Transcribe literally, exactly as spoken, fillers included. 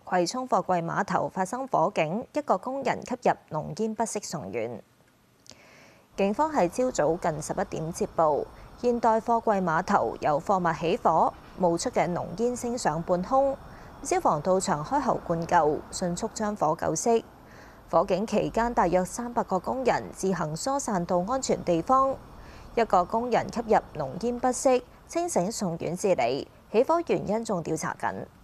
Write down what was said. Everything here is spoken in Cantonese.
葵涌貨櫃碼頭發生火警，一個工人吸入濃煙不適送院。警方喺朝早近十一點接報，現代貨櫃碼頭有貨物起火，冒出嘅濃煙升上半空。消防到場開喉灌救，迅速將火救熄。火警期間，大約三百個工人自行疏散到安全地方。一個工人吸入濃煙不適，清醒送院治理。起火原因仲調查緊。